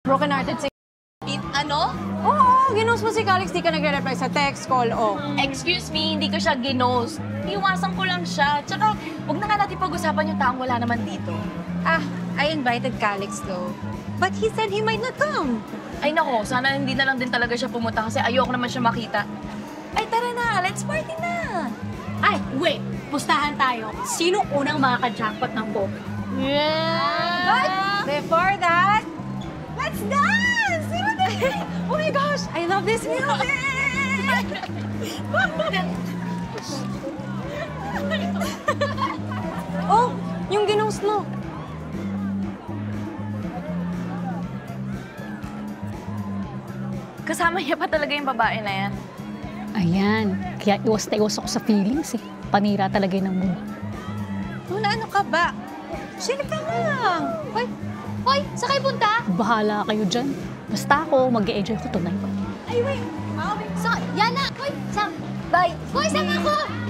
Broken-hearted si... Ano? Oo, ginost mo si Calix, di ka nagre-reply sa text, call, Excuse me, hindi ko siya ginost. Iwasan ko lang siya. Tsaka, huwag na nga natin pag-usapan yung taong wala naman dito. I invited Calix though. But he said he might not come. Ay nako, sana hindi na lang din talaga siya pumunta kasi ayoko naman siya makita. Ay tara na, let's party na! Ay, wait! Pustahan tayo. Sino unang makaka-jackpot ng poker? Yeah! But before that, let's dance! Oh my gosh, I love this music! Oh, yung ginost mo. Kasama niya pa talaga yung babae na yan. Ayan. Kaya iwas na iwas ako sa feelings eh. Panira talaga yun ng mood. Wala, ano ka ba? Chill ka lang. Hoy, saan kayo punta? Bahala kayo dyan. Basta ako, mag-e-enjoy ko tonight. Ay, wait. Yana! Hoy, Sam! Bye! Hoy, sama ako!